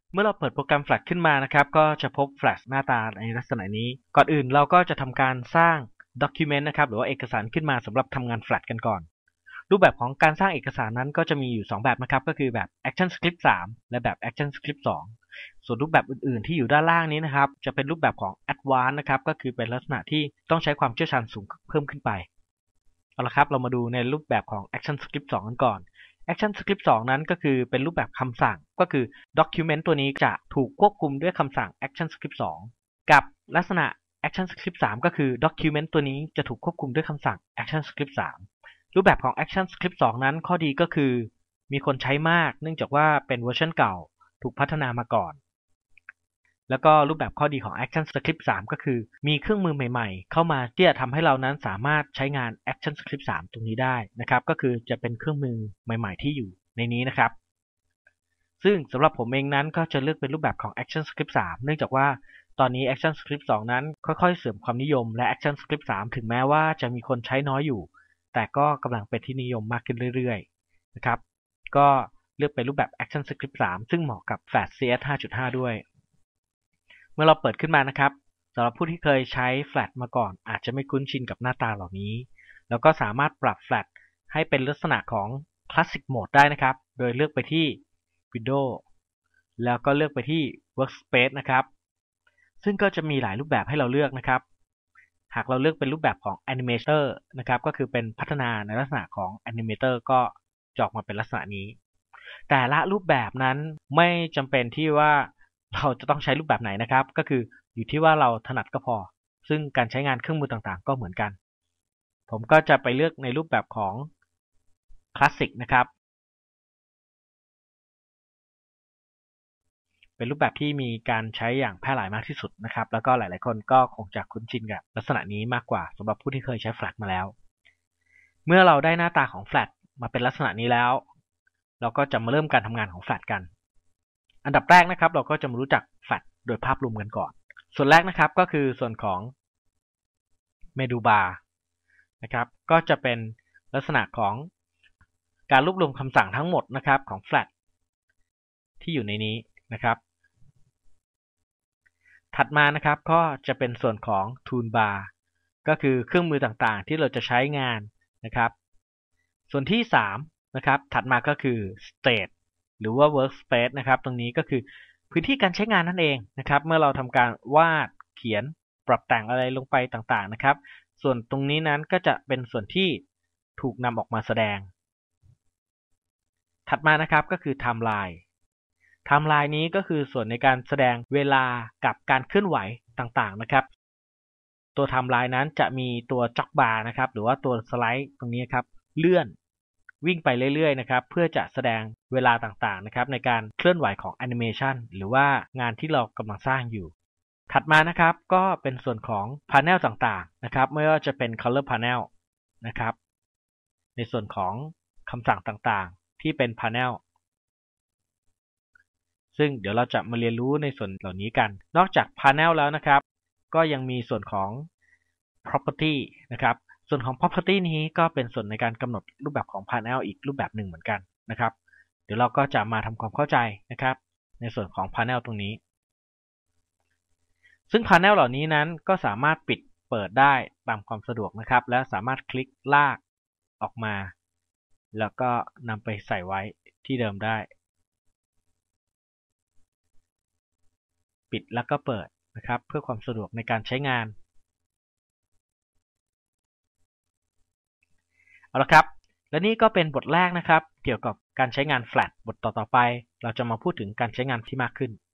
เมื่อเราเปิดโปรแกรม Flash ขึ้นมานะครับก็จะพบ Flash หน้าตาในลักษณะนี้ก่อนอื่นเราก็จะทำการสร้าง Document นะครับหรือว่าเอกสารขึ้นมาสำหรับทำงาน Flash กันก่อนรูปแบบของการสร้างเอกสารนั้นก็จะมีอยู่2แบบนะครับก็คือแบบ ActionScript 3 และแบบ ActionScript 2 ส่วนรูปแบบอื่นๆที่อยู่ด้านล่างนี้นะครับจะเป็นรูปแบบของ Advanced นะครับก็คือเป็นลักษณะที่ต้องใช้ความเชี่ยวชาญสูงเพิ่มขึ้นไปเอาละครับเรามาดูในรูปแบบของ ActionScript 2 กันก่อน ActionScript 2 นั้นก็คือเป็นรูปแบบคำสั่งก็คือ Document ตัวนี้จะถูกควบคุมด้วยคำสั่ง ActionScript 2 กับลักษณะ ActionScript 3 ก็คือ Document ตัวนี้จะถูกควบคุมด้วยคำสั่ง ActionScript 3 รูปแบบของ ActionScript 2 นั้นข้อดีก็คือมีคนใช้มากเนื่องจากว่าเป็นเวอร์ชันเก่าถูกพัฒนามาก่อนแล้วก็รูปแบบข้อดีของ ActionScript 3 ก็คือมีเครื่องมือใหม่ๆเข้ามาที่จะทำให้เรานั้นสามารถใช้งาน ActionScript 3 ตรงนี้ได้นะครับก็คือจะเป็นเครื่องมือใหม่ๆที่อยู่ในนี้นะครับซึ่งสำหรับผมเองนั้นก็จะเลือกเป็นรูปแบบของ ActionScript 3 เนื่องจากว่าตอนนี้ ActionScript 2 นั้นค่อยๆเสื่อมความนิยมและ ActionScript 3 ถึงแม้ว่าจะมีคนใช้น้อยอยู่แต่ก็กำลังเป็นที่นิยมมากขึ้นเรื่อยๆนะครับก็เลือกเป็นรูปแบบ ActionScript 3 ซึ่งเหมาะกับ Flash CS 5.5 ด้วยเมื่อเราเปิดขึ้นมานะครับสำหรับผู้ที่เคยใช้ Flash มาก่อนอาจจะไม่คุ้นชินกับหน้าตาเหล่านี้แล้วก็สามารถปรับ Flash ให้เป็นลักษณะของ Classic Mode ได้นะครับโดยเลือกไปที่ Windows แล้วก็เลือกไปที่ Workspace นะครับซึ่งก็จะมีหลายรูปแบบให้เราเลือกนะครับหากเราเลือกเป็นรูปแบบของ Animator นะครับก็คือเป็นพัฒนาในลักษณะของ Animator ก็จะออกมาเป็นลักษณะนี้แต่ละรูปแบบนั้นไม่จำเป็นที่ว่าเราจะต้องใช้รูปแบบไหนนะครับก็คืออยู่ที่ว่าเราถนัดก็พอซึ่งการใช้งานเครื่องมือต่างๆก็เหมือนกันผมก็จะไปเลือกในรูปแบบของ Classic นะครับเป็นรูปแบบที่มีการใช้อย่างแพร่หลายมากที่สุดนะครับแล้วก็หลายๆคนก็คงจะคุ้นชินกับลักษณะนี้มากกว่าสำหรับผู้ที่เคยใช้ Flash มาแล้วเมื่อเราได้หน้าตาของ Flash มาเป็นลักษณะนี้แล้วเราก็จะมาเริ่มการทำงานของ Flash กันอันดับแรกนะครับเราก็จะมารู้จัก Flash โดยภาพรวมกันก่อนส่วนแรกนะครับก็คือส่วนของเมนูบาร์นะครับก็จะเป็นลักษณะของการรวบรวมคำสั่งทั้งหมดนะครับของ Flash ที่อยู่ในนี้นะครับถัดมานะครับก็จะเป็นส่วนของ Toolbar ก็คือเครื่องมือต่างๆที่เราจะใช้งานนะครับส่วนที่3นะครับถัดมาก็คือ Stage หรือว่า Workspace นะครับตรงนี้ก็คือพื้นที่การใช้งานนั่นเองนะครับเมื่อเราทำการวาดเขียนปรับแต่งอะไรลงไปต่างๆนะครับส่วนตรงนี้นั้นก็จะเป็นส่วนที่ถูกนำออกมาแสดงถัดมานะครับก็คือ Timeline Timeline นี้ก็คือส่วนในการแสดงเวลากับการเคลื่อนไหวต่างๆนะครับตัว Timeline นั้นจะมีตัวจ็อกบาร์นะครับหรือว่าตัวสไลด์ตรงนี้ครับเลื่อนวิ่งไปเรื่อยๆนะครับเพื่อจะแสดงเวลาต่างๆนะครับในการเคลื่อนไหวของแอนิเมชันหรือว่างานที่เรากำลังสร้างอยู่ถัดมานะครับก็เป็นส่วนของ Panel ต่างๆนะครับไม่ว่าจะเป็น Color Panel นะครับในส่วนของคำสั่งต่างๆที่เป็น Panel ซึ่งเดี๋ยวเราจะมาเรียนรู้ในส่วนเหล่านี้กันนอกจาก Panel แล้วนะครับก็ยังมีส่วนของ Property นะครับส่วนของ Property นี้ก็เป็นส่วนในการกำหนดรูปแบบของ Panel อีกรูปแบบหนึ่งเหมือนกันนะครับเดี๋ยวเราก็จะมาทำความเข้าใจนะครับในส่วนของ Panel ตรงนี้ซึ่ง Panel เหล่านี้นั้นก็สามารถปิดเปิดได้ตามความสะดวกนะครับและสามารถคลิกลากออกมาแล้วก็นำไปใส่ไว้ที่เดิมได้ปิดแล้วก็เปิดนะครับเพื่อความสะดวกในการใช้งานเอาละครับและนี่ก็เป็นบทแรกนะครับเกี่ยวกับการใช้งาน Flash บทต่อๆไปเราจะมาพูดถึงการใช้งานที่มากขึ้น